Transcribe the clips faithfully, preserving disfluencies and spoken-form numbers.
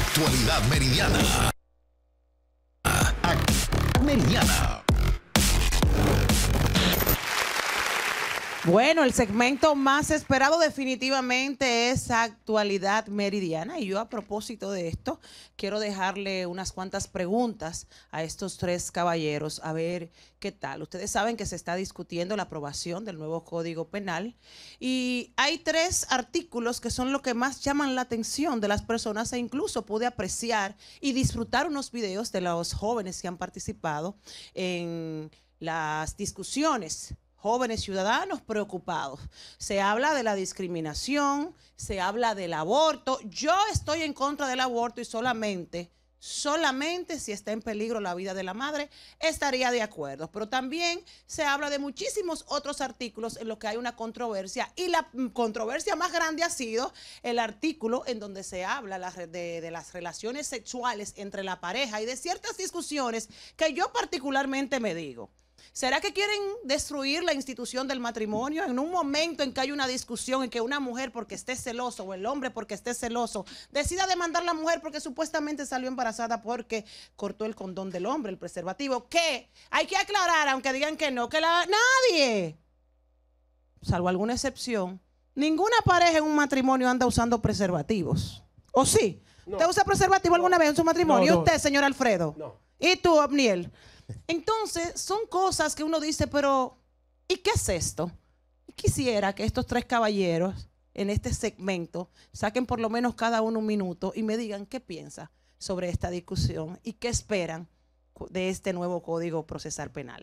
Actualidad Meridiana. Actualidad Meridiana. Bueno, el segmento más esperado definitivamente es Actualidad Meridiana. Y yo, a propósito de esto, quiero dejarle unas cuantas preguntas a estos tres caballeros, a ver qué tal. Ustedes saben que se está discutiendo la aprobación del nuevo Código Penal y hay tres artículos que son los que más llaman la atención de las personas, e incluso pude apreciar y disfrutar unos videos de los jóvenes que han participado en las discusiones. Jóvenes ciudadanos preocupados. Se habla de la discriminación, se habla del aborto. Yo estoy en contra del aborto y solamente, solamente si está en peligro la vida de la madre, estaría de acuerdo. Pero también se habla de muchísimos otros artículos en los que hay una controversia, y la controversia más grande ha sido el artículo en donde se habla de, de las relaciones sexuales entre la pareja y de ciertas discusiones que yo particularmente me digo: ¿será que quieren destruir la institución del matrimonio en un momento en que hay una discusión en que una mujer, porque esté celoso, o el hombre porque esté celoso, decida demandar a la mujer porque supuestamente salió embarazada porque cortó el condón del hombre, el preservativo? ¿Qué? Hay que aclarar, aunque digan que no, que la, nadie, salvo alguna excepción, ninguna pareja en un matrimonio anda usando preservativos. ¿O sí? No. ¿Usted usa preservativo alguna no. vez en su matrimonio? No, no. ¿Y usted, señor Alfredo? No. ¿Y tú, Abniel? Entonces, son cosas que uno dice, pero ¿y qué es esto? Quisiera que estos tres caballeros en este segmento saquen por lo menos cada uno un minuto y me digan qué piensa sobre esta discusión y qué esperan de este nuevo Código Procesal Penal.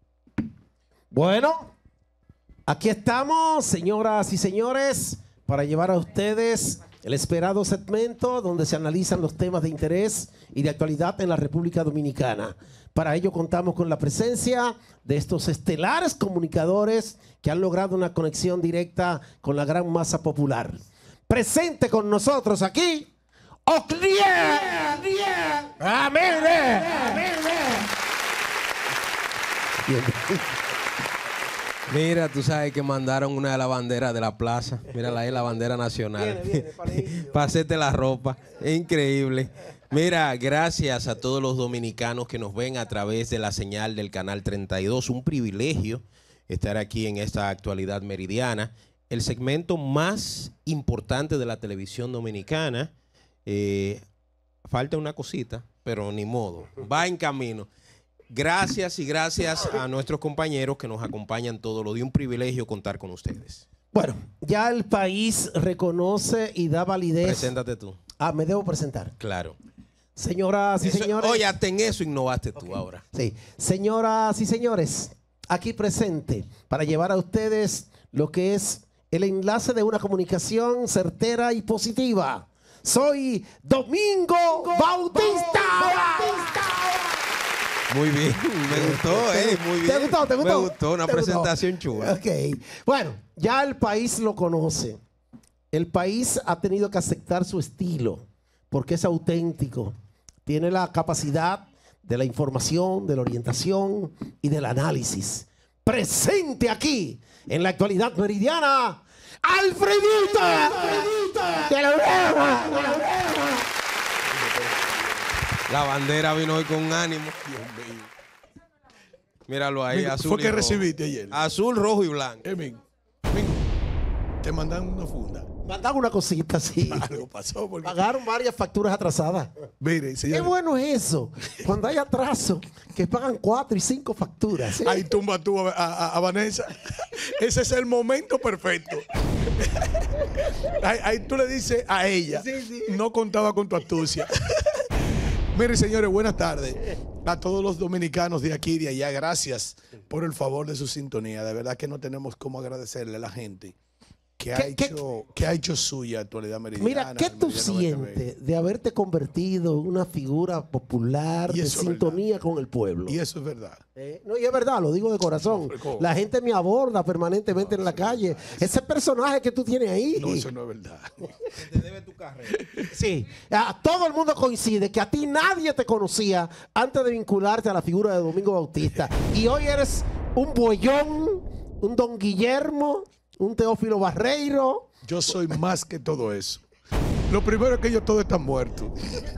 Bueno, aquí estamos, señoras y señores, para llevar a ustedes el esperado segmento donde se analizan los temas de interés y de actualidad en la República Dominicana. Para ello contamos con la presencia de estos estelares comunicadores que han logrado una conexión directa con la gran masa popular. Presente con nosotros aquí, Oclier. ¡Amén! Mira, tú sabes que mandaron una de las banderas de la plaza. Mírala ahí, la bandera nacional. Viene, viene, para hacerte la ropa. Es increíble. Mira, gracias a todos los dominicanos que nos ven a través de la señal del Canal treinta y dos. Un privilegio estar aquí en esta Actualidad Meridiana, el segmento más importante de la televisión dominicana. Eh, falta una cosita, pero ni modo. Va en camino. Gracias y gracias a nuestros compañeros que nos acompañan todos los días. Un privilegio contar con ustedes. Bueno, ya el país reconoce y da validez. Preséntate tú. Ah, ¿me debo presentar? Claro. Señoras y eso, señores. Oye, hasta en eso innovaste tú. Okay. Ahora. Sí. Señoras y señores, aquí presente para llevar a ustedes lo que es el enlace de una comunicación certera y positiva. Soy Domingo, Domingo Bautista. Bautista. Muy bien, me gustó, eh, muy bien. ¿Te gustó? ¿Te gustó? Me gustó, una presentación chula. Ok, bueno, ya el país lo conoce. El país ha tenido que aceptar su estilo porque es auténtico. Tiene la capacidad de la información, de la orientación y del análisis. Presente aquí, en la Actualidad Meridiana, ¡Alfredito! ¡Alfredito! ¡De la broma! ¡De la broma! La bandera vino hoy con ánimo. Míralo ahí, Mira, azul fue y que rojo. recibiste ayer. Azul, rojo y blanco. Eh, Mingo, Mingo, te mandan una funda. Mandan una cosita así. Algo pasó. Porque... Pagaron varias facturas atrasadas. Mire, señor. Qué bueno es eso. Cuando hay atraso, que pagan cuatro y cinco facturas. ¿eh? Ahí tumba tú a, a, a Vanessa. Ese es el momento perfecto. Ahí, ahí tú le dices a ella, sí, sí. No contaba con tu astucia. Mire, señores, buenas tardes a todos los dominicanos de aquí y de allá. Gracias por el favor de su sintonía. De verdad que no tenemos cómo agradecerle a la gente que ha, ¿Qué, hecho, qué? que ha hecho suya Actualidad Meridiana. Mira, ¿qué tú sientes de haberte convertido en una figura popular de sintonía con el pueblo? Y eso es verdad. Eh, no, y es verdad, lo digo de corazón. No, la gente me aborda permanentemente no, en la calle. Es Ese personaje que tú tienes ahí. No, eso no es verdad. Te debe tu carrera. Sí, a, todo el mundo coincide que a ti nadie te conocía antes de vincularte a la figura de Domingo Bautista. Y hoy eres un Bollón, un Don Guillermo, un Teófilo Barreiro. Yo soy más que todo eso. Lo primero es que ellos todos están muertos.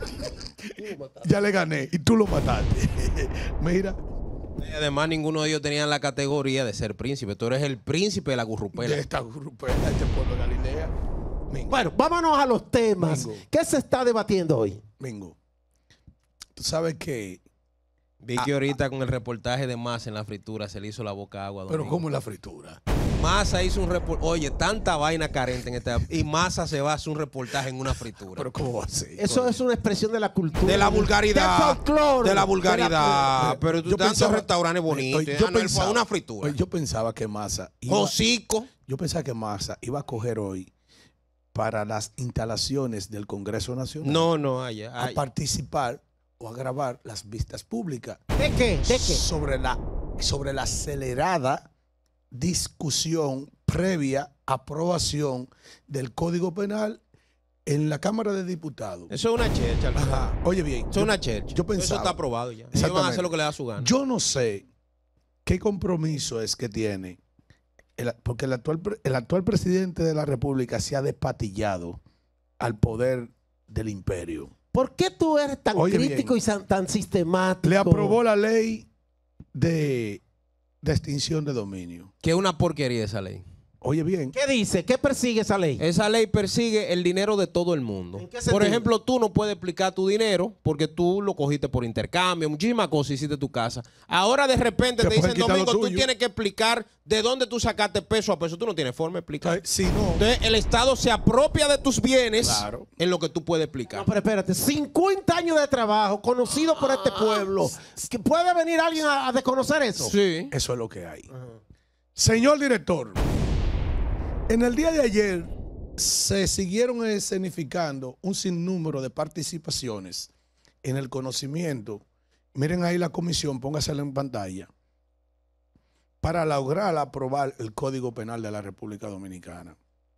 Ya le gané y tú lo mataste. Mira. Y además, ninguno de ellos tenía la categoría de ser príncipe. Tú eres el príncipe de la gurrupela. De esta gurrupela, de este pueblo de Galilea. Mingo. Bueno, vámonos a los temas. Mingo. ¿Qué se está debatiendo hoy? Mingo. Tú sabes que. Vi que ahorita con el reportaje de Massa en la fritura se le hizo la boca agua. Pero Domingo. ¿cómo es la fritura? Massa hizo un reportaje. Oye, tanta vaina carente en esta. Y Massa se va a hacer un reportaje en una fritura. Pero ¿cómo va a ser? Eso es una expresión de la cultura. De la vulgaridad. Del folclore. De la vulgaridad. De la- pero tú Yo tantos pensaba- restaurantes bonitos. Oye, Yo yo él fue a pensaba- una fritura. Oye, yo pensaba que Massa iba, Hocico. yo pensaba que Massa iba a coger hoy para las instalaciones del Congreso Nacional No, no, allá. a allá. participar o a grabar las vistas públicas ¿De qué? ¿De qué? sobre la, sobre la acelerada discusión previa aprobación del Código Penal en la Cámara de Diputados. Eso es una chercha. al final. Ajá. Oye bien, Eso es una chercha. yo pensaba- Eso está aprobado ya. Ellos van a Exactamente. hacer lo que le da su gana. yo no sé qué compromiso es que tiene, el- porque el actual, pre- el actual presidente de la República se ha despatillado al poder del imperio. ¿Por qué tú eres tan Oye, crítico bien. y san- tan sistemático? Le aprobó la ley de, de extinción de dominio. Que es una porquería esa ley. Oye bien, ¿Qué dice? ¿Qué persigue esa ley? Esa ley persigue el dinero de todo el mundo. ¿En qué Por sentido? ejemplo, tú no puedes explicar tu dinero porque tú lo cogiste por intercambio, muchísimas cosas hiciste tu casa. Ahora de repente Te te, pueden dicen, quitar lo Domingo, tú tuyo. tienes que explicar de dónde tú sacaste peso a peso. Tú no tienes forma de explicar. si no, Entonces, el Estado se apropia de tus bienes Claro. en lo que tú puedes explicar. No, pero espérate, cincuenta años de trabajo, conocido por este pueblo. ¿Que ¿Puede venir alguien a, a desconocer eso? Sí. eso es lo que hay. Señor director, en el día de ayer se siguieron escenificando un sinnúmero de participaciones en el conocimiento. Miren ahí la comisión, póngasela en pantalla, para lograr aprobar el Código Penal de la República Dominicana.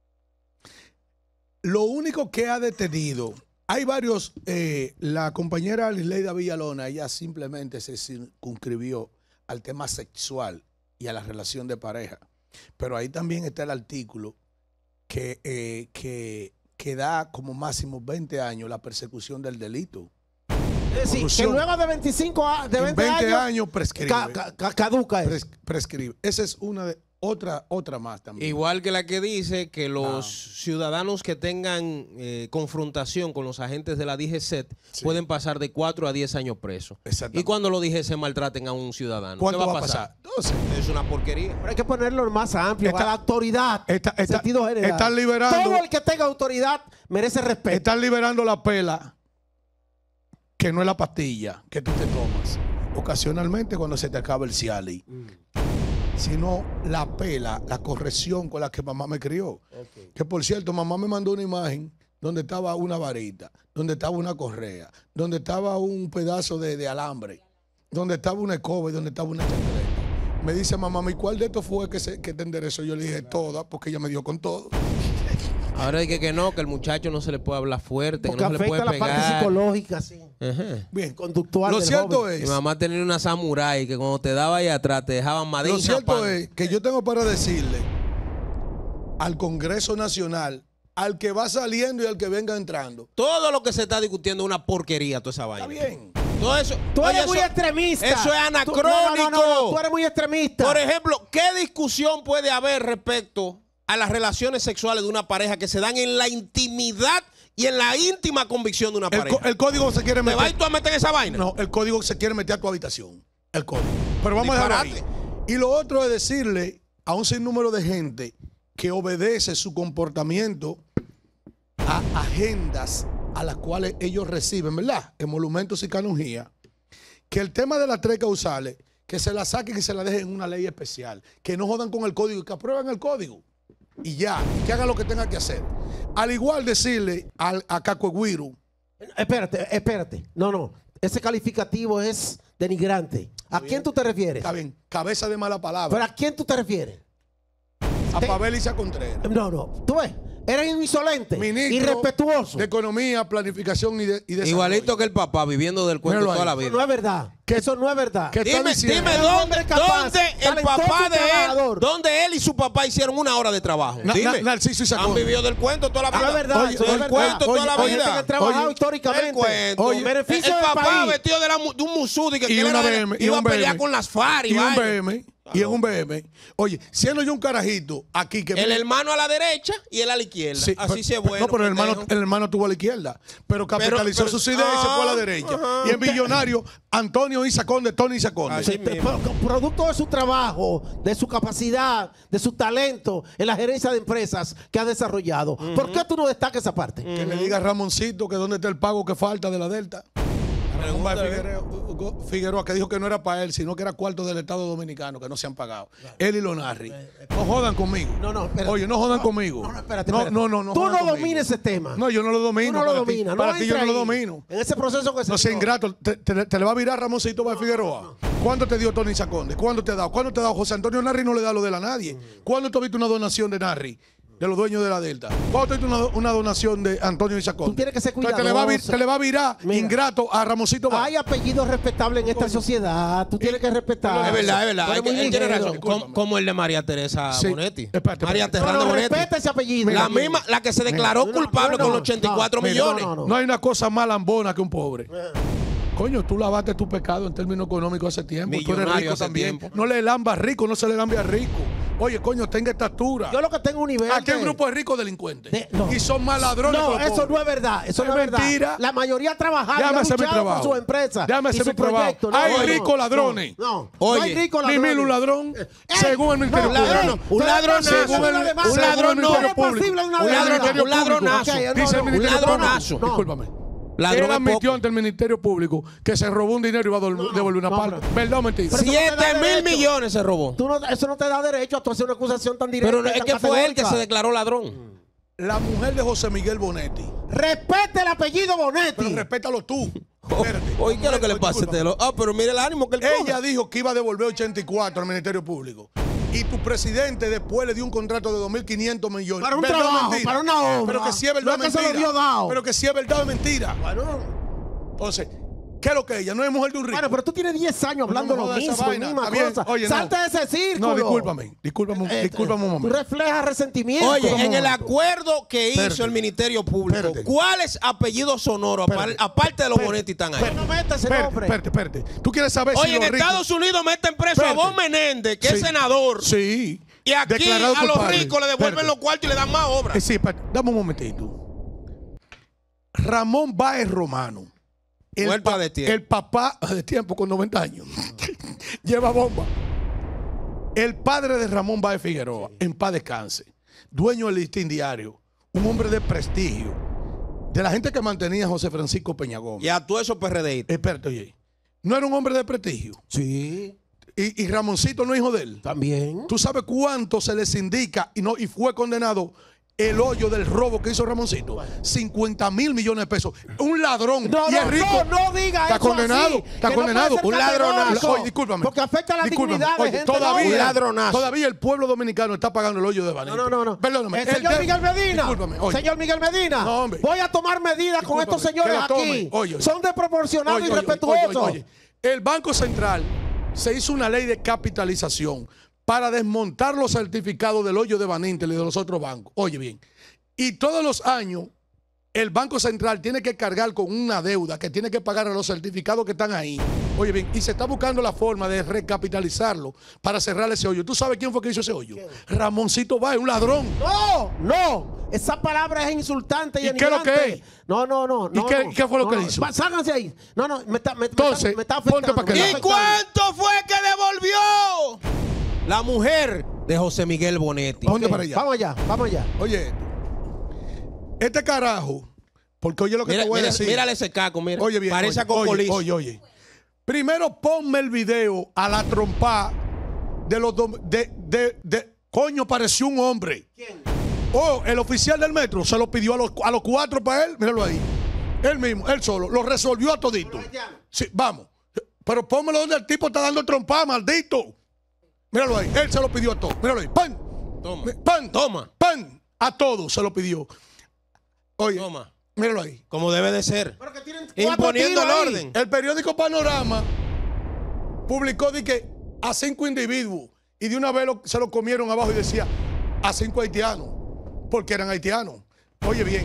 Lo único que ha detenido, hay varios, eh, la compañera Lisleida Villalona, ella simplemente se circunscribió al tema sexual y a la relación de pareja. Pero ahí también está el artículo que, eh, que, que da como máximo veinte años la persecución del delito. Es decir, que Corrupción. luego de veinticinco a- de En veinte, veinte años, años prescribe. ca- ca- ca- caduca eso. Pres- prescribe. Esa es una de otra, otra más también. Igual que la que dice que los Ah. ciudadanos que tengan eh, confrontación con los agentes de la D G C E T Sí. pueden pasar de cuatro a diez años presos. Exactamente. Y cuando los D G C E T maltraten a un ciudadano, ¿Cuánto ¿qué va a pasar? Entonces, Es una porquería. Pero hay que ponerlo más amplio. Está- a la autoridad. está- en está- sentido general. están liberando- Todo el que tenga autoridad merece respeto. están liberando la pela, que no es la pastilla que tú te tomas ocasionalmente cuando se te acaba el Cialis, sino la pela, la corrección con la que mamá me crió. Que por cierto, mamá me mandó una imagen donde estaba una varita, donde estaba una correa, donde estaba un pedazo de, de alambre, donde estaba una escoba y donde estaba una chancleta. Me dice mamá, ¿y cuál de estos fue que, se, que te enderezó? Yo le dije todas, porque ella me dio con todo. Ahora hay que que no, que el muchacho no se le puede hablar fuerte, Porque que no se le afecta puede la parte pegar. psicológica, sí. Ajá. Bien, Conductual lo del cierto joven. Mi es... mamá tenía una samurai que cuando te daba ahí atrás te dejaban madera. Lo cierto es que yo tengo para decirle al Congreso Nacional, al que va saliendo y al que venga entrando, Todo lo que se está discutiendo es una porquería, toda esa vaina. está bien. Todo eso. Tú oye, eres muy eso- extremista. Eso es Tú- no, anacrónico. no, no, no, tú eres muy extremista. Por ejemplo, ¿qué discusión puede haber respecto a las relaciones sexuales de una pareja que se dan en la intimidad y en la íntima convicción de una El, pareja? co- el código se quiere ¿Te vas y meter. tú a meter en esa vaina? No, el código se quiere meter a tu habitación. El código. Pero vamos a dejarlo ahí. Disparate. Y lo otro es decirle a un sinnúmero de gente que obedece su comportamiento a agendas a las cuales ellos reciben, ¿verdad? Emolumentos y canonjías. Que el tema de las tres causales, que se la saquen y se la dejen en una ley especial. Que no jodan con el código y que aprueben el código. Y ya, y que hagan lo que tengan que hacer. Al igual decirle al, a Cacueguiru, Espérate, espérate. No, no. Ese calificativo es denigrante. ¿A quién tú te refieres? está bien, cabeza de mala ¿Pero palabra, a quién tú te refieres? a Pavel Isa Contreras. No, no. Tú ves, eres insolente, Ministro irrespetuoso. de Economía, Planificación y, de, y Desarrollo. Igualito que el papá, viviendo del cuento Míralo toda ahí. la Eso vida. no es verdad. ¿Qué Que eso no es verdad. ¿Qué está Dime, diciendo? dime El dónde, hombre capaz, dónde el talentoso papá y de él, trabajador. dónde él y su papá hicieron una hora de trabajo. Na- Dime. Na- Narciso y Sacón. Han vivido del cuento toda la Ah, vida. es verdad, Oye, eso oye, es el verdad. cuento toda la Hay gente vida. que ha trabajado Oye, históricamente. El cuento. Oye, el beneficio del papá país. vestido de, la, de un musudi que Y que una era- B M, y iba un a pelear B M. con las FARC y Y un vaina. B M. Y en un B M. Oye, siendo yo un carajito aquí que... El hermano a la derecha y él a la izquierda. Sí, Así pero- se bueno. No, pero el hermano, pendejo. el hermano tuvo a la izquierda. Pero capitalizó pero- sus ideas y se fue a la ah, derecha. ajá. Y es millonario Antonio Isaconde, Tony Isaconde. Así Pe- mismo. pro- Producto de su trabajo, de su capacidad, de su talento en la gerencia de empresas que ha desarrollado. ¿Por qué tú no destacas esa parte? Que le diga a Ramoncito que dónde está el pago que falta de la Delta. Ramón Báez Figueroa, Figueroa, que dijo que no era para él, sino que era cuarto del Estado Dominicano, que no se han pagado. Él y Lonarri. No jodan conmigo. No, no, espérate. Oye, no jodan conmigo. No, no, espérate, no, espérate. no, no, no Tú jodan no conmigo. dominas ese tema. No, yo no lo domino. Tú no lo para ti- dominas. Para no ti yo no entres lo ahí. domino. En ese proceso que se No seas ingrato. Te, te- te le va a virar Ramoncito Báez Figueroa. ¿Cuándo te dio Tony Saconde? ¿Cuándo te ha dado? ¿Cuándo te ha dado? José Antonio Narri no le da lo de la nadie. ¿Cuándo tú has visto una donación de Narri? De los dueños de la Delta. ¿Cuándo tú has visto una, una donación de Antonio Isaconde? Tú tienes que ser Entonces, te le va a, vir- cuidadoso. te le va a virar Mira. ingrato a Ramoncito Báez. Hay apellidos respetables en esta sociedad. Tú tienes que respetar. Es verdad, es verdad. Tú Hay eres que- muy él tiene ligero. razón. Como, como el de María Teresa Sí. Bonetti. Espérate, María espérate. Teresa No, no, Bonetti. respeta ese apellido. La Mira. misma, la que se declaró No, culpable no, con no, ochenta y cuatro no, millones. no, no, no. No hay una cosa más lambona que un pobre. Coño, tú lavaste tu pecado en términos económicos hace tiempo. Tú eres Millonario rico hace también. tiempo. No le lambas rico, no se le lambia rico. Oye, coño, tenga estatura. Yo lo que tengo un nivel. Aquí hay de- un grupo de ricos delincuentes. de- no. Y son más ladrones No, que los eso pobres. no es verdad. Eso Es no es verdad. mentira. La mayoría ha trabajado y Déjame ha hacer mi luchado trabajo. por su empresa. Déjame y hacer su mi trabajo. proyecto. No, Hay no, ricos ladrones. No, no, Oye, no hay ricos Ni ladrones. mil un ladrón, Eh, según el Ministerio no, Público. ladrón, un tú eres ladronazo, pasible según de el- una demanda. según el Tú eres Ministerio pasible Público. de una Un demanda. ladronazo, un ladronazo. Ok, no, Dice el no, Ministerio un ladronazo. Público. No. Discúlpame. Ladrón Él es admitió poco. ante el Ministerio Público que se robó un dinero y va a dol- devolver una no, parte. pero- ¿Verdad o mentira? Pero eso no te da Siete mil derecho. millones se robó. Tú no, eso no te da derecho a tú hacer una acusación tan directa. Pero y es tan que fue él que categórica. se declaró ladrón. La mujer de José Miguel Bonetti. Respete el apellido Bonetti. Pero respétalo tú. Espérate. Oye, ¿qué es lo que le pasa a Disculpa. este lo- Ah, pero mire el ánimo que él Ella coge. dijo que iba a devolver ochenta y cuatro al Ministerio Público. Y tu presidente después le dio un contrato de dos mil quinientos millones. Para un ¿Verdad o trabajo, mentira? para una obra. Pero que si es verdad o No es que se mentira. lo dio dado. Pero que si es verdad o mentira. Bueno, Entonces, ¿qué es lo que ella? No es mujer de un rico. bueno, pero tú tienes diez años hablando No me lo jodas esa mismo, vaina. misma Está bien. cosa. Oye, no. Salte de ese círculo. No, discúlpame. Discúlpame, un- Eh, discúlpame un Tú momento. reflejas resentimiento. Oye, un en el momento. acuerdo que hizo Espérate. el Ministerio Público, Espérate. ¿cuáles apellidos sonoros, apar- Espérate. aparte de los Espérate. Bonetti, están ahí? Pero no mete ese Espérate, nombre. espérate, espérate. ¿Tú quieres saber Oye, si en los ricos... Estados Unidos meten preso Espérate. a Bob Menéndez, que Sí. es senador. Sí. Y aquí Declarado a los culpable. ricos le devuelven Espérate. los cuartos y le dan más obras. Eh, sí, espérate. Dame un momentito. Ramón Báez Romano. El, Muerto pa- de tiempo. el papá de tiempo con noventa años. Lleva bomba. El padre de Ramón Báez Figueroa, en paz descanse. Dueño del Listín Diario. Un hombre de prestigio. De la gente que mantenía a José Francisco Peña Gómez. Y a todos esos PRDistas. Espérate, oye. No era un hombre de prestigio. Sí, Y, y Ramoncito no es hijo de él. también. ¿Tú sabes cuánto se les indica y, no, y fue condenado el hoyo del robo que hizo Ramoncito? cincuenta mil millones de pesos. Un ladrón No, y no, es rico. no, no diga Está eso condenado. así, Está que no condenado. puede ser un ladronazo. categórico, Oye, discúlpame. porque afecta la Discúlpame. dignidad de Oye, gente todavía, noble. Un ladronazo. todavía el pueblo dominicano está pagando el hoyo de Banetti. No, no, no, no. Perdóname. El El señor de- Miguel Medina. Discúlpame. Oye. Señor Miguel Medina. No, hombre. Voy a tomar medidas con estos Discúlpame, señores que la tome. aquí. Oye, oye. Son desproporcionados Oye, y oye, irrespetuosos. oye, oye, oye. El Banco Central se hizo una ley de capitalización para desmontar los certificados del hoyo de Banintel y de los otros bancos. Oye bien, y todos los años el Banco Central tiene que cargar con una deuda que tiene que pagar a los certificados que están ahí. Oye bien, y se está buscando la forma de recapitalizarlo para cerrar ese hoyo. ¿Tú sabes quién fue que hizo ese hoyo? Ramoncito Báez, un ladrón. No, no. Esa palabra es insultante y, ¿Y qué es lo que denigrante. es? No, no, no. ¿Y no, qué- no. qué fue lo No, que no. hizo? Va, Ságanse ahí. No, no, me está, me, me Entonces, está, me está ponte afectando. pa' aquel me ¿Y está lado. afectando. cuánto fue que devolvió la mujer de José Miguel Bonetti? Ponte Ok, para allá. Vamos allá, vamos allá. Oye, esto. Este carajo, porque oye lo que Mira, te voy a mira, decir. mírale ese caco, mira. Oye bien, Parece a oye, oye, Cocolis. oye, oye. Primero ponme el video a la trompa de los dom- de, de, de coño, pareció un hombre. ¿Quién? Oh, el oficial del metro se lo pidió a los, a los cuatro para él, míralo ahí. Él mismo, él solo, lo resolvió a todito. Sí, vamos. Pero pónmelo donde el tipo está dando trompa, maldito. Míralo ahí, él se lo pidió a todos. Míralo ahí, pan. Toma. Pan. Toma. Pan. A todos se lo pidió. Oye, Toma. míralo ahí. Como debe de ser. Pero que tienen cuatro Imponiendo el tiros ahí. orden. El periódico Panorama publicó de que a cinco individuos y de una vez lo, se lo comieron abajo y decía a cinco haitianos, porque eran haitianos. Oye bien,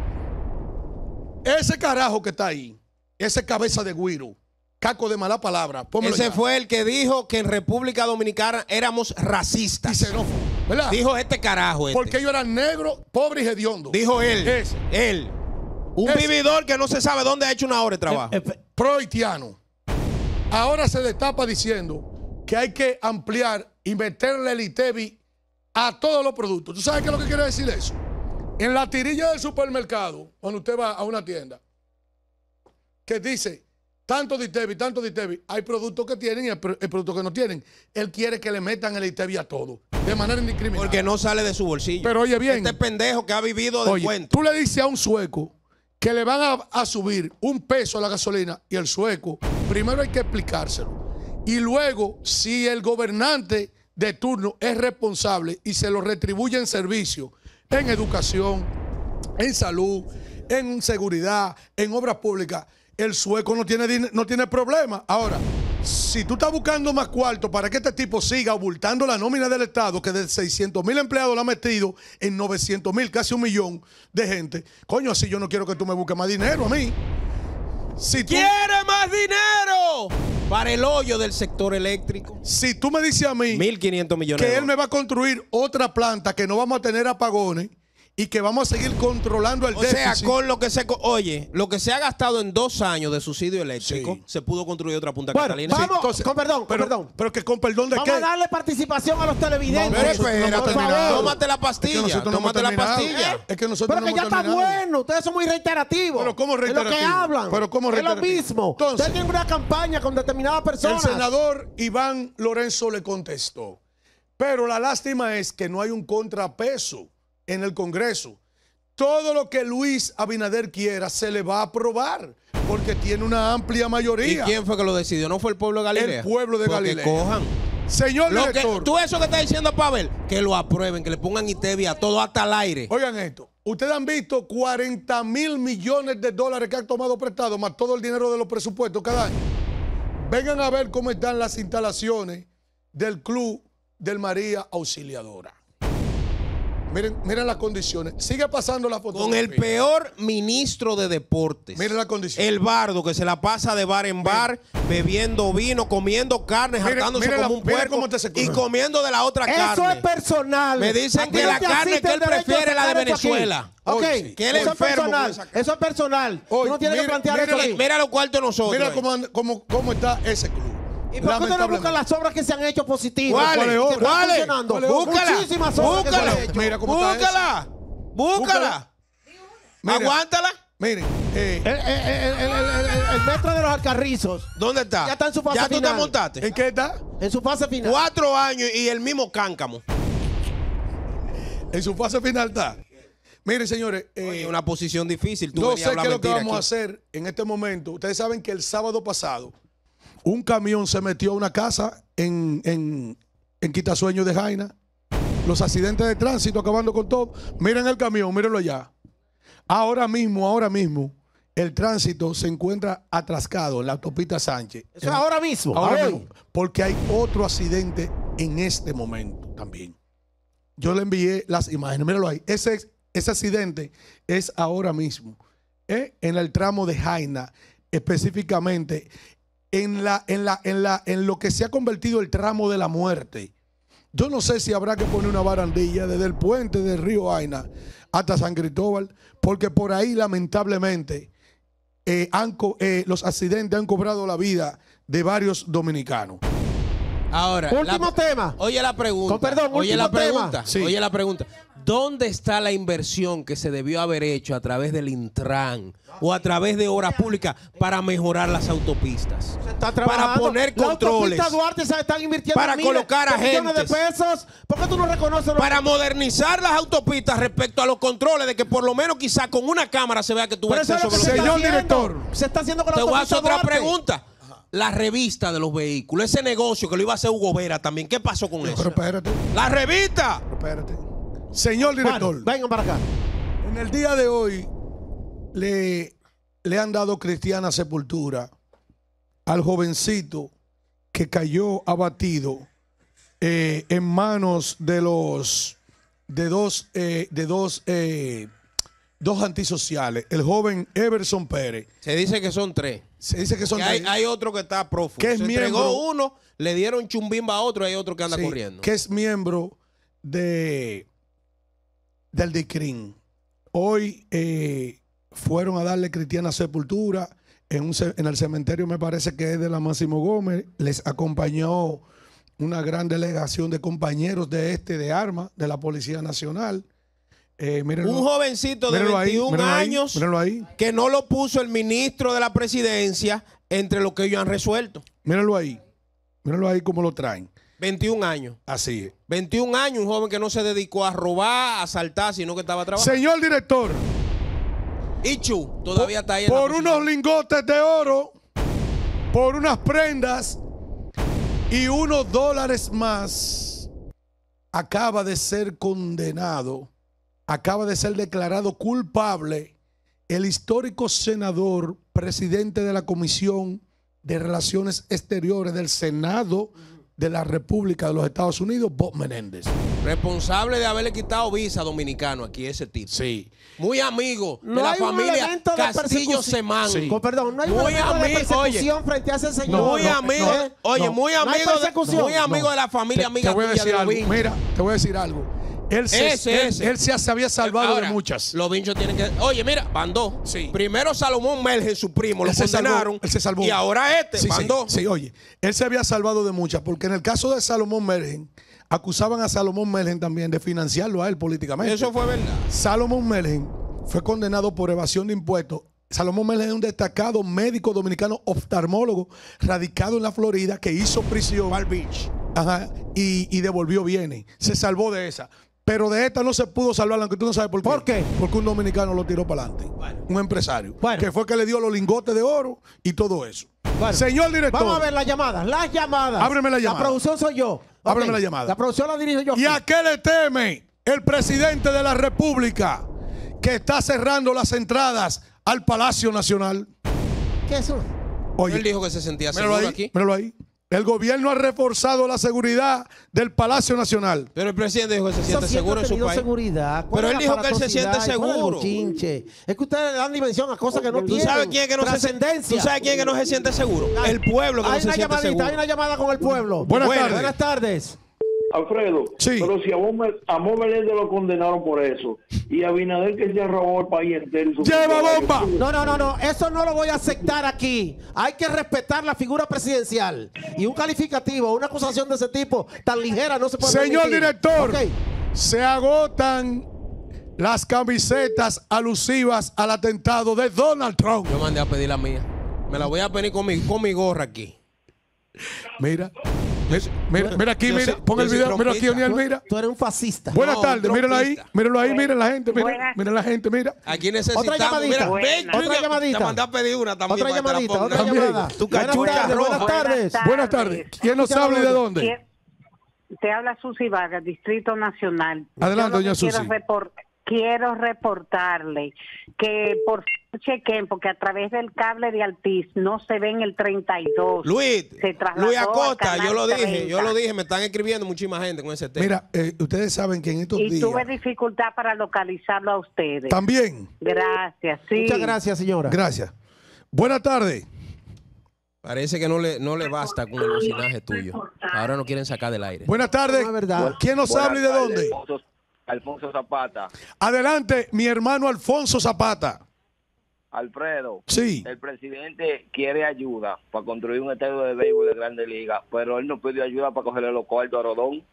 ese carajo que está ahí, ese cabeza de güiro, caco de mala palabra, ese ya. fue el que dijo que en República Dominicana éramos racistas. Y xenófobo, ¿verdad? Dijo este carajo. Este. Porque ellos eran negros, pobres y hediondos. Dijo él. Ese. Él. Un Ese. vividor que no se sabe dónde ha hecho una hora de trabajo. Eh, eh, Pro haitiano. Ahora se destapa diciendo que hay que ampliar y meterle el I T E V I a todos los productos. ¿Tú sabes qué es lo que quiere decir eso? En la tirilla del supermercado, cuando usted va a una tienda, que dice tanto de I T E V I, tanto de I T E V I, hay productos que tienen y hay productos que no tienen. Él quiere que le metan el I T E V I a todo, de manera indiscriminada. Porque no sale de su bolsillo. Pero oye bien. Este pendejo que ha vivido de Oye, cuento. tú le dices a un sueco que le van a, a subir un peso a la gasolina y el sueco, primero hay que explicárselo. Y luego, si el gobernante de turno es responsable y se lo retribuye en servicio, en educación, en salud, en seguridad, en obras públicas, el sueco no tiene, no tiene problema. Ahora, si tú estás buscando más cuarto para que este tipo siga abultando la nómina del Estado, que de seiscientos mil empleados la ha metido en novecientos mil, casi un millón de gente, coño, así yo no quiero que tú me busques más dinero a mí. Si tú, ¿Quiere más dinero para el hoyo del sector eléctrico? si tú me dices a mí mil quinientos millones que de él me va a construir otra planta, que no vamos a tener apagones y que vamos a seguir controlando el O déficit. sea, con lo que se... Oye, lo que se ha gastado en dos años de subsidio eléctrico, Sí. se pudo construir otra Punta Bueno, Catalina. vamos, entonces, con perdón, con pero, perdón. pero que con perdón de Vamos qué. a darle participación a los televidentes. No, Pero nosotros no espérate, hemos terminado. tómate la Es que pastilla, nosotros no hemos tómate la terminado. pastilla. Es que nosotros Pero no que ya hemos está terminado. bueno, ustedes son muy reiterativos. Pero ¿cómo Es lo que reiterativo? hablan. Pero ¿cómo Es lo reiterativo? mismo. Entonces, ustedes tienen una campaña con determinadas El personas. senador Iván Lorenzo le contestó. Pero la lástima es que no hay un contrapeso en el Congreso. Todo lo que Luis Abinader quiera se le va a aprobar porque tiene una amplia ¿Y mayoría. quién fue que lo decidió? ¿No fue el pueblo de Galilea? El pueblo de Pues Galilea. Que cojan. Señor Lo que, director, tú eso que estás diciendo, Pavel, que lo aprueben, que le pongan I T E V I a todo hasta al aire. oigan esto. Ustedes han visto cuarenta mil millones de dólares que han tomado prestado, más todo el dinero de los presupuestos cada año. Vengan a ver cómo están las instalaciones del Club del María Auxiliadora. Miren, miren las condiciones. Sigue pasando la foto. Con el peor ministro de deportes. Miren las condiciones. El bardo que se la pasa de bar en bar, bebiendo vino, comiendo carne, Miren, hartándose miren como la- un miren puerco cómo te se y come. comiendo de la otra Eso carne. es personal. Me dicen A ti que no la te carne asiste que el él derecho prefiere a es la de sacar eso aquí. Venezuela. Ok, Oye, que él es eso es enfermo con personal. esa carne. Eso es personal. Oye, Tú no tienes mira- que plantear mira- eso Mira, aquí. mira los cuartos de nosotros. Mira ahí. cómo, anda- cómo, cómo está ese club. ¿Y por qué ustedes no buscan Lamentablemente. las obras que se han hecho positivas? ¿Cuáles? Que están ¿Cuáles? funcionando? ¿Cuáles? Búscala. Muchísimas obras que se han Búscala. hecho. Mira cómo está Búscala. Búscala. Mira. Aguántala. Miren, eh, El, el- el- el- el- el- el metro de los Alcarrizos. ¿Dónde está? Ya está en su fase Ya tú te final. montaste. ¿en qué está? En su fase final. Cuatro años y el mismo cáncamo. En su fase final está. Miren, señores, eh, Oye, una posición difícil. Tú no venías sé a hablar qué es lo que mentira vamos a aquí. hacer en este momento. Ustedes saben que el sábado pasado un camión se metió a una casa en, en, en Quitasueño de Jaina. Los accidentes de tránsito acabando con todo. Miren el camión, mírenlo allá. Ahora mismo, ahora mismo, el tránsito se encuentra atrascado en la autopista Sánchez. Eso es ahora mismo. Ahora hoy. mismo, porque hay otro accidente en este momento también. Yo le envié las imágenes, míralo ahí. Ese, ese accidente es ahora mismo, ¿eh? En el tramo de Jaina, específicamente en, la, en, la, en, la, en lo que se ha convertido el tramo de la muerte. Yo no sé si habrá que poner una barandilla desde el puente del río Jaina hasta San Cristóbal, porque por ahí lamentablemente eh, han co- eh, los accidentes han cobrado la vida de varios dominicanos. Ahora, Último la- tema. Oye la pregunta. Con perdón, oye último la pregunta. tema. Sí. Oye la pregunta. ¿Dónde está la inversión que se debió haber hecho a través del Intran o a través de obras públicas para mejorar las autopistas? Se está Para trabajando. poner La controles. autopista Duarte se están invirtiendo Para miles colocar de millones de agentes. pesos. ¿Por qué tú no reconoces los Para modernizar las autopistas respecto a los controles, de que por lo menos quizá con una cámara se vea que tú Pero vas eso es lo que sobre se los está Señor haciendo. director. Se está haciendo con la Te voy a autopista hacer otra Duarte. pregunta. La revista de los vehículos, ese negocio que lo iba a hacer Hugo Vera también, ¿qué pasó con Pero eso? espérate, La revista. espérate. Señor director, Bueno, vengan para acá. en el día de hoy le, le han dado cristiana sepultura al jovencito que cayó abatido eh, en manos de los de dos eh, de dos eh, dos antisociales, el joven Everson Pérez. Se dice que son tres. Se dice que son Que hay, tres. hay otro que está prófugo. Que es Se miembro- entregó uno, le dieron chumbimba a otro y hay otro que anda Sí, corriendo. que es miembro de del D I C R I M. Hoy eh, fueron a darle cristiana sepultura en, un, ce- en el cementerio, me parece que es de la Máximo Gómez. Les acompañó una gran delegación de compañeros de este de armas de la Policía Nacional. Eh, mírenlo, Un jovencito de mírenlo ahí, veintiún mírenlo ahí, años mírenlo ahí, que no lo puso el ministro de la presidencia entre lo que ellos han resuelto. mírenlo ahí, mírenlo ahí como lo traen. veintiún años. Así es. veintiún años, un joven que no se dedicó a robar, a asaltar, sino que estaba trabajando. Señor director, Y Chu todavía está ahí en la por posición. unos lingotes de oro, por unas prendas y unos dólares más, acaba de ser condenado, acaba de ser declarado culpable el histórico senador, presidente de la Comisión de Relaciones Exteriores del Senado de la República de los Estados Unidos, Bob Menéndez. Responsable de haberle quitado visa a dominicano aquí, ese tipo. Sí. Muy amigo No de la hay un familia elemento de Castillo persecución. Semán. Sí. Con perdón, no hay un Muy elemento de amigo, persecución oye. frente a ese señor. No, Muy no, amigo, no, oye, no. muy No hay amigo, de, persecución. muy amigo No. de la familia Te, amiga te voy a tuya decir de algo. Lovín. Mira, te voy a decir algo. Él se, Ese, él, ese. él se había salvado Ahora, de muchas. Los binchos tienen que. Oye, mira, bandó. Sí. Primero Salomón Melgen, su primo, lo Él se salvó, condenaron. él se salvó. Y ahora este, Sí, sí, bandó. sí, oye, él se había salvado de muchas, porque en el caso de Salomón Melgen, acusaban a Salomón Melgen también de financiarlo a él políticamente. Eso fue verdad. Salomón Melgen fue condenado por evasión de impuestos. Salomón Melgen es un destacado médico dominicano oftalmólogo radicado en la Florida que hizo prisión. Palm Beach. Ajá, y, y devolvió bienes. Se salvó de esa. Pero de esta no se pudo salvar, aunque tú no sabes por qué. ¿Por qué? Porque un dominicano lo tiró para adelante. Un empresario. Bueno. Que fue que le dio los lingotes de oro y todo eso. Bueno, Señor director. Vamos a ver las llamadas. Las llamadas. Ábreme la llamada. La producción soy yo. Ok. Ábreme la llamada. La producción la dirijo yo. ¿Y a qué le teme el presidente de la República que está cerrando las entradas al Palacio Nacional? ¿Qué es eso? Oye, Él dijo que se sentía míralo seguro ahí, aquí. míralo ahí. El gobierno ha reforzado la seguridad del Palacio Nacional. Pero el presidente dijo que se Eso siente siempre seguro ha en su tenido país. seguridad. ¿Cuál Pero es él la dijo que él se siente aparatosidad? ¿Cuál es el seguro. bochinche? Es que ustedes le dan dimensión a cosas que no ¿Tú tienen sabes quién es que no se trascendencia. ¿Tú sabes quién es que no se siente seguro? El pueblo que Hay no se una siente llamadita, seguro. hay una llamada con el pueblo. Buenas Bueno, tardes. Buenas tardes. Alfredo, Sí. pero si a Amor a Amor Meléndez lo condenaron por eso y a Abinader que se robó el país entero y su ¡Lleva bomba! No, no, no, no, eso no lo voy a aceptar aquí. Hay que respetar la figura presidencial. Y un calificativo, una acusación de ese tipo tan ligera no se puede Señor permitir. director, Ok. se agotan las camisetas alusivas al atentado de Donald Trump. Yo mandé a pedir la mía. Me la voy a pedir con mi, con mi gorra aquí. Mira, mira, mira aquí, Yo mira, soy- pon el yo soy video, mira aquí, trompista. Oniel, mira. Tú eres un fascista. Buenas No, tardes, míralo ahí, trompista. míralo ahí, mira la gente, mira, Buenas. mira la gente, mira. Aquí necesitamos. Otra llamadita. Mira, ve, Otra Junior, llamadita. Te mandé a pedir una también. Otra para que te la llamadita, ponga. otra También. llamada. Tu Buenas cachucha tardes, roja. buenas tardes. Buenas tardes. ¿Quién nos habla y de dónde? Qui- Te habla Susi Vargas, Distrito Nacional. Adelante, Yo lo doña que quiero Susi. repor- Quiero reportarle que por favor chequen, porque a través del cable de Altiz no se ven el treinta y dos. Luis, Se trasladó Luis al Acosta, canal yo lo dije, treinta. yo lo dije, me están escribiendo muchísima gente con ese tema. Mira, eh, ustedes saben que en estos Y días tuve dificultad para localizarlo a ustedes. también, Gracias, sí. Muchas gracias, señora. gracias. Buenas tardes. Parece que no le, no le basta con el bocinaje tuyo. Ahora no quieren sacar del aire. Buenas tardes. No es verdad. ¿Quién nos Buenas habla y de tardes, dónde? Alfonso, Alfonso Zapata. Adelante, mi hermano Alfonso Zapata. Alfredo, Sí. el presidente quiere ayuda para construir un estadio de béisbol de Grandes Ligas, pero él no pidió ayuda para cogerle los cuartos a Rodón.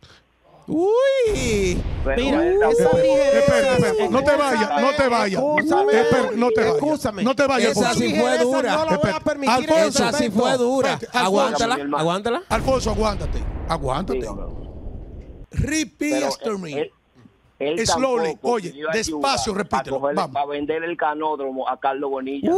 Uy, Pero Mira, él esa tampoco- ligereza, Espera, espera, no te vayas, no te vayas. Excúsame, Espera, no te vayas. excúsame. No te vayas, Esa Alfonso. sí fue Ligereza dura. No la voy a Espera. permitir en Alfonso. este esa sí momento. fue dura. Espérate, Aguántala, Alfonso. aguántala. Alfonso, aguántate. Aguántate. Dígame. Repeat Pero after me. él- él Slowly. tampoco Oye, pidió despacio, ayuda repítelo, Para, cogerle- vamos. para vender el canódromo a Carlos Bonilla.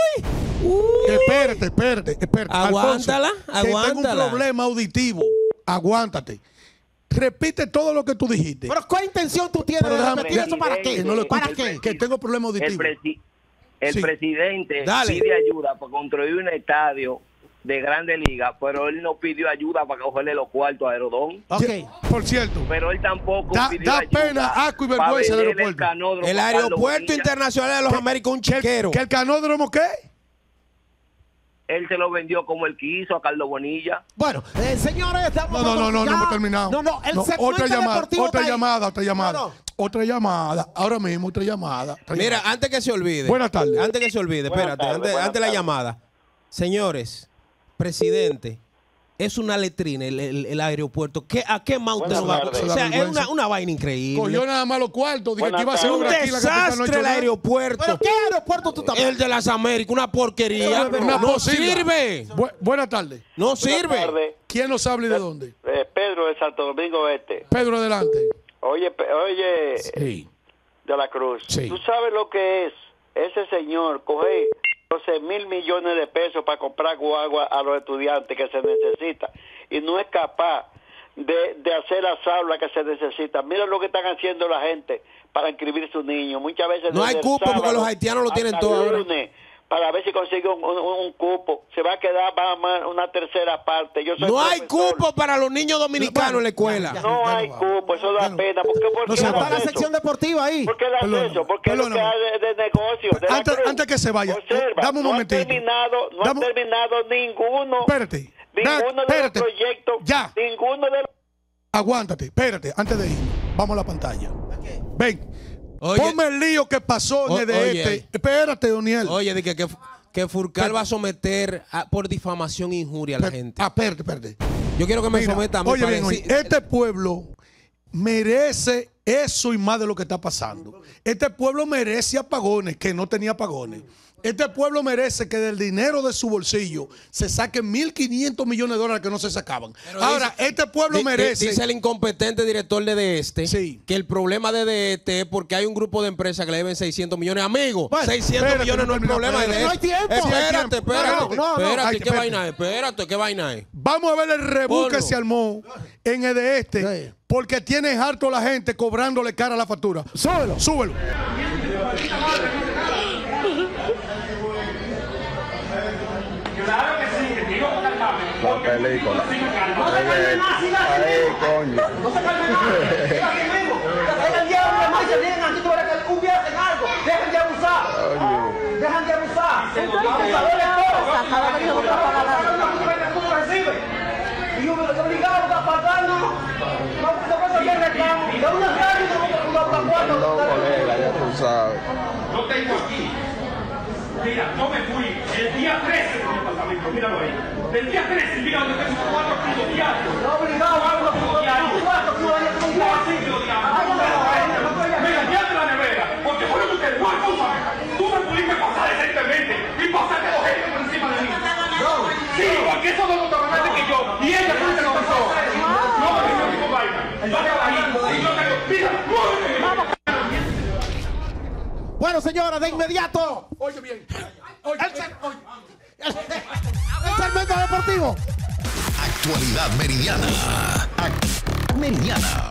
Espérate, espérate, espérate. Aguántala, Alfonso, que tengo un aguántala. problema auditivo. Aguántate. Repite todo lo que tú dijiste. Pero ¿cuál intención tú tienes Pero de déjame- repetir eso para qué? Que no lo ¿Para escuche. qué? Que tengo problema El, auditivo. presi- el Sí. presidente Dale. pide ayuda para construir un estadio de Grande Liga, pero él no pidió ayuda para cogerle los cuartos a Aerodón. Okay. Por cierto. Pero él tampoco da, pidió da ayuda. pena, asco y vergüenza el aeropuerto. El, el aeropuerto internacional de los Américas, un chiquero. ¿Que el canódromo qué? Él se lo vendió como él quiso a Carlos Bonilla. Bueno, eh, señores, estamos... No, no, no, no, no hemos terminado. No, no, el no, segmento otra llamada, deportivo otra está ahí. llamada, otra llamada. No, no. Otra llamada, ahora mismo, otra llamada. Otra Mira, llamada. antes que se olvide. Buenas tardes. Antes que se olvide, Buenas espérate, tardes, antes, buenas antes de la tardes. llamada. Señores, presidente, es una letrina el, el, el aeropuerto. ¿Qué, ¿A qué más usted Buenas no va? tardes. O sea, es una, una vaina increíble. Cogió nada más los cuartos. Dije Buenas que iba a ser tardes. obra Un aquí. La capital no ha desastre hecho el nada. aeropuerto. ¿Pero qué aeropuerto tú estás? El de las Américas, una porquería. Pero una no posible. sirve. Bu- buenas tardes. No sirve. ¿Quién nos habla y de dónde? Eh, Pedro de Santo Domingo Este. Pedro, adelante. Oye, pe- oye, Sí. de la Cruz. Sí. ¿Tú sabes lo que es ese señor coger doce mil millones de pesos para comprar guagua a los estudiantes que se necesita y no es capaz de, de hacer las aulas que se necesitan? Mira lo que están haciendo la gente para inscribir sus niños. Muchas veces No hay desde el cupo porque sábado los haitianos lo tienen hasta todo el ahora. lunes, para ver si consigue un, un- un cupo. Se va a quedar más, más una tercera parte. Yo soy No hay profesor. cupo para los niños dominicanos en la escuela. Ya, No ya hay no va. cupo, eso Ya da no. pena. ¿Por qué, por No qué se das va. Está la eso? sección deportiva ahí. ¿Por qué das Perdóname, eso? Porque es lo que perdóname. hay de, de negocio. De la Antes- Cruz. antes que se vaya, Observa, dame un no momentito. Ha terminado, no Dame- ha terminado ninguno. Espérate. Da- Ninguno de espérate. los proyectos. Ya. Ninguno de los. Aguántate, espérate, antes de ir. Vamos a la pantalla. Ven. Oye. Ponme el lío que pasó en O- el de oye. este. Espérate, Doniel. Oye, de que, que, que Furcal va a someter a- por difamación e injuria a la Per- gente. Ah, espérate, espérate. Yo quiero que me Mira, someta a mí oye para bien, oye, decir- este pueblo merece eso y más de lo que está pasando. Este pueblo merece apagones, que no tenía apagones. Este pueblo merece que del dinero de su bolsillo se saquen mil quinientos millones de dólares que no se sacaban. Pero Ahora, dice- este pueblo di- di- merece... Dice el incompetente director de D este Sí. que el problema de D este es porque hay un grupo de empresas que le deben seiscientos millones. Amigo, Bueno, seiscientos espérate, millones no es el no, problema de espérate. D No hay tiempo. Espérate, Sí hay tiempo. espérate. No, no, no, no. Espérate, Ay, ¿qué espérate. vaina es? Espérate, ¿qué vaina es? Vamos a ver el rebú Ponlo. que se armó en el de este, Sí. porque tienes harto la gente cobrándole cara a la factura. Súbelo. Súbelo. La película. Ahí, coño. Dejan de abusar. Dejan de abusar. ¿Cómo recibe? Y obligados a pagarnos. No puedo hacer reclamo. De una radio no puedo pagar No, colega, ya tú sabes. Yo tengo aquí. Mira, yo me fui el día trece del departamento, míralo ahí. Del día trece, mira donde tengo cuatro kilos diarios. No, obligado, cuatro kilos diarios. Cuatro kilos diarios. Cuatro kilos diarios. Mira, ya de la nevera, porque fueron ustedes, no acúsame. Tú me pudiste pasar decentemente y pasaste dos gente por encima de mí. No. Sí, porque eso no lo tomaste que yo. Y ella fue que lo pasó. No, porque yo tengo vaina. Vaya ahí. Y yo tengo, mira, muévete. Bueno, señora, de inmediato. Oye bien. Oye, El, se- oye, el- el segmento deportivo. Actualidad meridiana. Ac- Meridiana.